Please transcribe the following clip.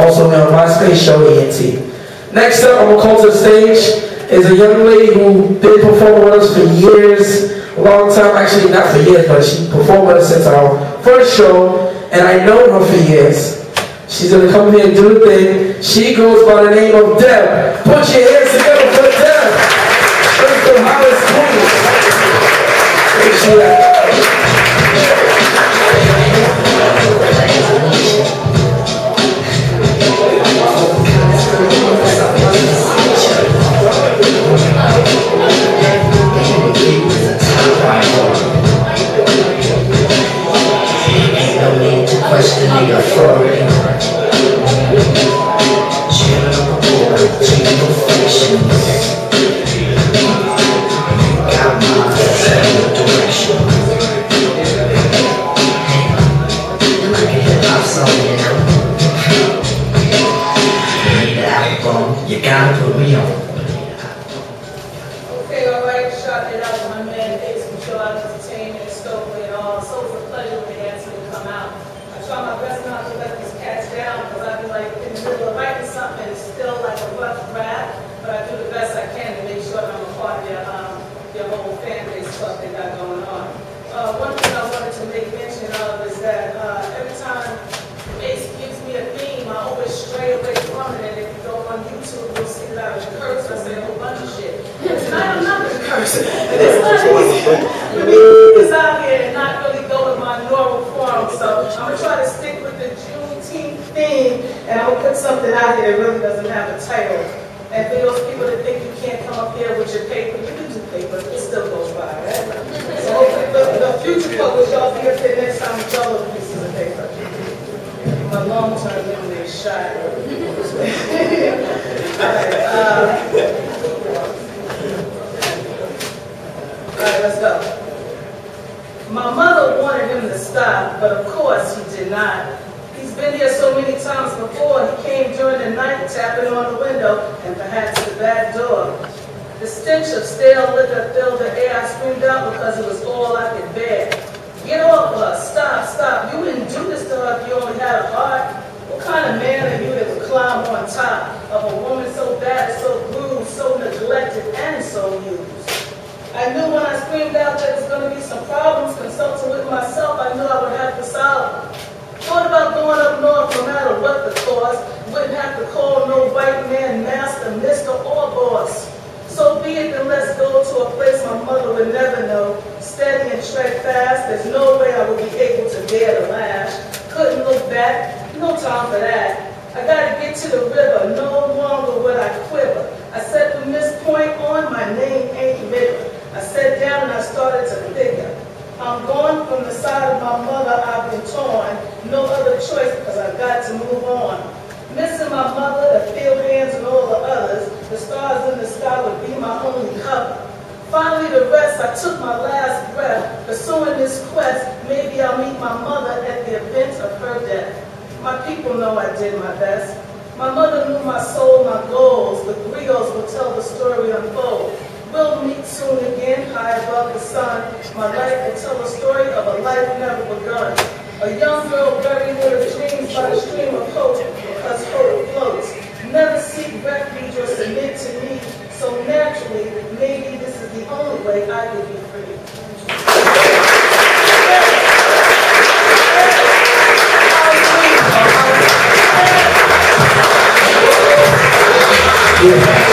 also known on MySpace Show ENT. Next up, I'm going to call to the stage is a young lady who been performing with us for years, a long time, actually not for years, but she performed with us since our first show, and I know her for years. She's going to come here and do the thing. She goes by the name of Deb. Put your hands together for Deb. Let's go, Hollis Queen. Where's she at? Questioning authority. General order, general fictions. Got my direction. Like a hip-hop song, you know? Need the album, you gotta put me on. Okay, alright, shot it out with my man Ace from Show Out Entertainment, Stokely and all. So it's a pleasure when they asked me to come out. I try my best not to let these cats down because I've been like in the middle of writing something and it's still like a rough draft, but I do the best I can to make sure that I'm a part of your whole fan base stuff they got going on. One thing I wanted to make mention of is that every time Ace gives me a theme, I always stray away from it, and if you go on YouTube, you'll see that I was cursed. I say a whole bunch of shit. Tonight I'm not going to curse. It's not easy for me to out here and not really go with my normal form, so I'm going to try to stick with the Juneteenth theme, and I'm going to put something out here that really doesn't have a title. And for those people that think you can't come up here with your paper, you can do paper, it still goes by, right? So hopefully the future public, y'all be up there next time with y'all little pieces of paper. My long-term memory is shot. Alright, let's go. My mother wanted him to stop, but of course he did not. He's been here so many times before. He came during the night, tapping on the window, and perhaps the back door. The stench of stale liquor filled the air. I screamed out because it was all I could bear. Get off her! Stop, stop! You wouldn't do this to her if you only had a heart. What kind of man are you that would climb on top of a woman so bad, so bruised, so neglected, and so used? I knew when I screamed out that there was going to be some problems. Consulting with myself, I knew I would have to solve them. Thought about going up north no matter what the cause. Wouldn't have to call no white man master, mister, or boss. So be it, then let's go to a place my mother would never know. Steady and tread fast, there's no way I would be able to bear the lash. Couldn't look back, no time for that. I gotta get to the river, no longer would I quiver. I said from this point on, my name ain't River. I sat down and I started to figure. I'm gone from the side of my mother, I've been torn. No other choice because I've got to move on. Missing my mother, the field hands and all the others, the stars in the sky would be my only cover. Finally the rest, I took my last breath. Pursuing this quest, maybe I'll meet my mother at the event of her death. My people know I did my best. My mother knew my soul, my goals. The griots will tell the story unfold. We'll meet soon again, high above the sun. My life will tell a story of a life never begun. A young girl buried with her dreams by the stream of hope, because hope floats. Never seek refuge or submit to me, so naturally, maybe this is the only way I can be free. Yeah.